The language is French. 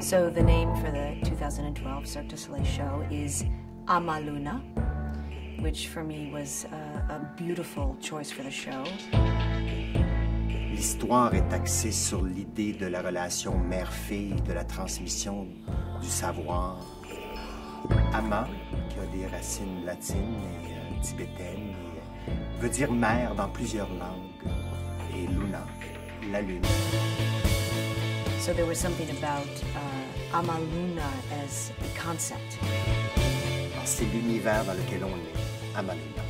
So the name for the 2012 Cirque du Soleil show is Amaluna, which for me was a beautiful choice for the show. L'histoire est axée sur l'idée de la relation mère-fille, de la transmission du savoir. Ama, qui a des racines latines et tibétaines, et, veut dire mère dans plusieurs langues, et Luna, la lune. So there was something about Amaluna as a concept. C'est l'univers dans lequel on est, Amaluna.